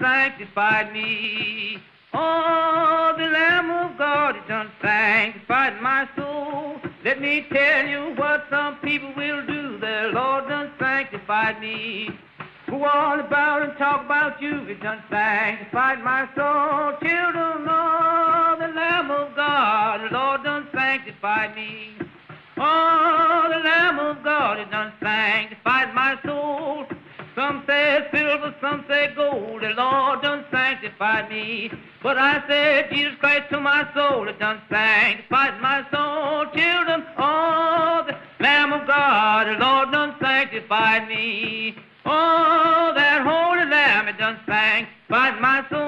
sanctified me. Oh, the Lamb of God has done sanctified my soul. Let me tell you what some people will do. The Lord done sanctified me. Go all about and talk about you. It done sanctified my soul. Children of the Lamb of God, the Lord done sanctified me. Oh, the Lamb of God has done sanctified my soul. Some say silver, some say gold. The Lord done sanctified me. But I said Jesus Christ to my soul has done sanctified my soul. Children, oh, the Lamb of God, the Lord done sanctified me. Oh, that holy Lamb has done sanctified my soul.